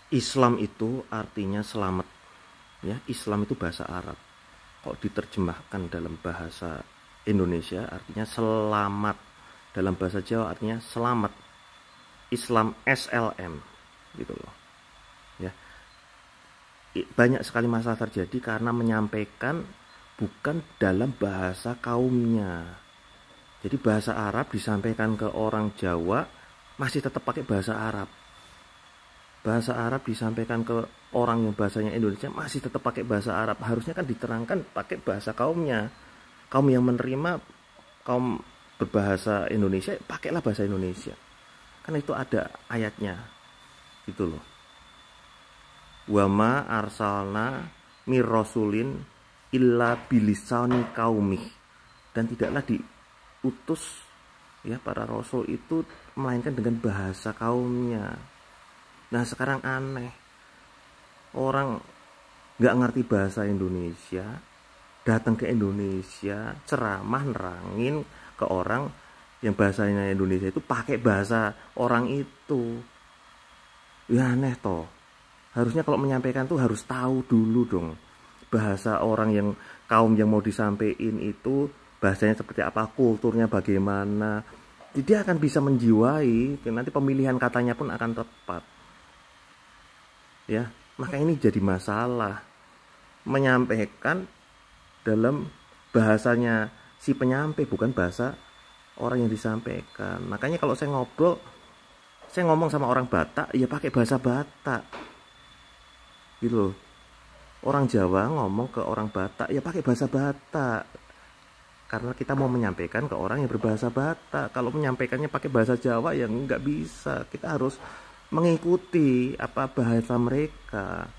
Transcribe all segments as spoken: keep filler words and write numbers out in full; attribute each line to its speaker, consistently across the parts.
Speaker 1: Islam itu artinya selamat. Ya, Islam itu bahasa Arab. Kok diterjemahkan dalam bahasa Indonesia artinya selamat. Dalam bahasa Jawa artinya selamat. Islam S L M gitu loh. Ya. Banyak sekali masalah terjadi karena menyampaikan bukan dalam bahasa kaumnya. Jadi bahasa Arab disampaikan ke orang Jawa masih tetap pakai bahasa Arab. Bahasa Arab disampaikan ke orang yang bahasanya Indonesia masih tetap pakai bahasa Arab. Harusnya kan diterangkan pakai bahasa kaumnya. Kaum yang menerima, kaum berbahasa Indonesia, pakailah bahasa Indonesia. Kan itu ada ayatnya. Gitu loh. Wama arsalna mir rasulin illa bilisani kaumih. Dan tidaklah diutus ya para rasul itu melainkan dengan bahasa kaumnya. Nah sekarang aneh, orang nggak ngerti bahasa Indonesia, datang ke Indonesia, ceramah nerangin ke orang yang bahasanya Indonesia itu pakai bahasa orang itu. Ya aneh toh. Harusnya kalau menyampaikan tuh harus tahu dulu dong bahasa orang yang kaum yang mau disampaikan itu bahasanya seperti apa, kulturnya bagaimana. Jadi dia akan bisa menjiwai, nanti pemilihan katanya pun akan tepat. Ya, maka ini jadi masalah menyampaikan dalam bahasanya si penyampai bukan bahasa orang yang disampaikan. Makanya kalau saya ngobrol, saya ngomong sama orang Batak ya pakai bahasa Batak gitu loh. Orang Jawa ngomong ke orang Batak ya pakai bahasa Batak karena kita mau menyampaikan ke orang yang berbahasa Batak. Kalau menyampaikannya pakai bahasa Jawa ya nggak bisa, kita harus mengikuti apa bahasa mereka.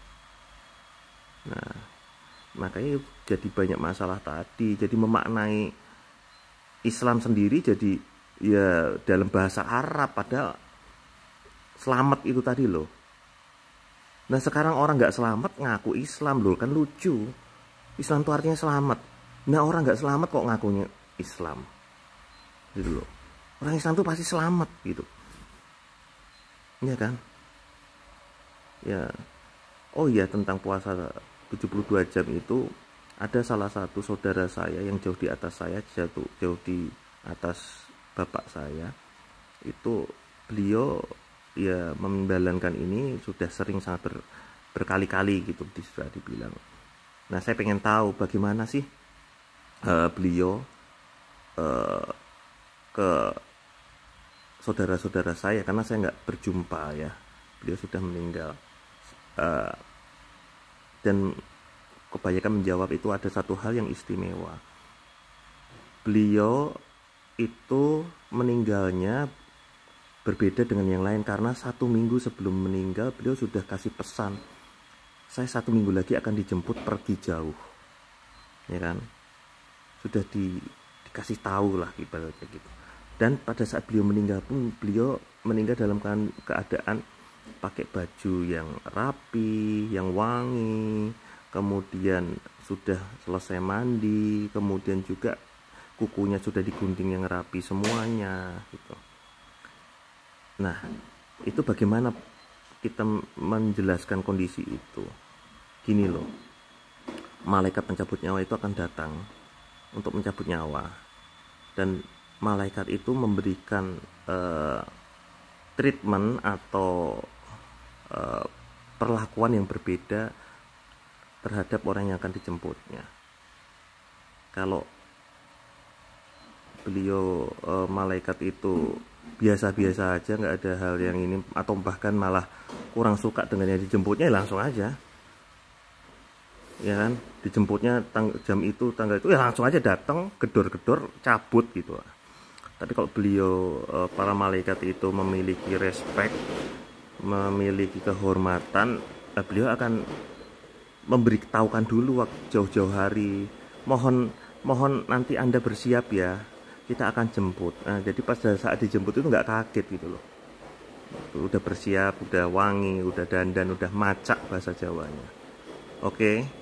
Speaker 1: Nah, makanya jadi banyak masalah tadi. Jadi memaknai Islam sendiri jadi ya dalam bahasa Arab, padahal selamat itu tadi loh. Nah sekarang orang nggak selamat ngaku Islam loh, kan lucu. Islam itu artinya selamat. Nah orang nggak selamat kok ngakunya Islam gitu loh. Orang Islam tuh pasti selamat gitu. Iya kan? Ya. Oh iya, tentang puasa tujuh puluh dua jam itu ada salah satu saudara saya yang jauh di atas saya, jatuh jauh di atas bapak saya. Itu beliau ya menjalankan ini sudah sering sangat ber, berkali-kali gitu sudah dibilang. Nah, saya pengen tahu bagaimana sih uh, beliau uh, ke saudara-saudara saya karena saya nggak berjumpa ya, beliau sudah meninggal. Uh, dan kebanyakan menjawab itu ada satu hal yang istimewa. Beliau itu meninggalnya berbeda dengan yang lain karena satu minggu sebelum meninggal beliau sudah kasih pesan, saya satu minggu lagi akan dijemput pergi jauh, ya kan? Sudah di, dikasih tahu lah ibaratnya gitu. Dan pada saat beliau meninggal pun beliau meninggal dalam keadaan pakai baju yang rapi, yang wangi, kemudian sudah selesai mandi, kemudian juga kukunya sudah digunting yang rapi semuanya gitu. Nah, itu bagaimana kita menjelaskan kondisi itu? Gini loh, malaikat pencabut nyawa itu akan datang untuk mencabut nyawa, dan malaikat itu memberikan uh, treatment atau uh, perlakuan yang berbeda terhadap orang yang akan dijemputnya. Kalau beliau uh, malaikat itu biasa-biasa aja, nggak ada hal yang ini, atau bahkan malah kurang suka dengan yang dijemputnya, ya langsung aja, ya kan, dijemputnya tang jam itu tanggal itu ya langsung aja datang, gedor-gedor cabut gitu. Tapi kalau beliau para malaikat itu memiliki respect, memiliki kehormatan, beliau akan memberitahukan dulu waktu jauh-jauh hari, mohon mohon nanti Anda bersiap ya, kita akan jemput. Nah, jadi pas saat dijemput itu nggak kaget gitu loh. Udah bersiap, udah wangi, udah dandan, udah macak bahasa Jawanya. Oke.